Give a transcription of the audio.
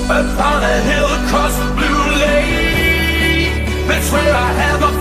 Upon a hill across the blue lake, that's where I have a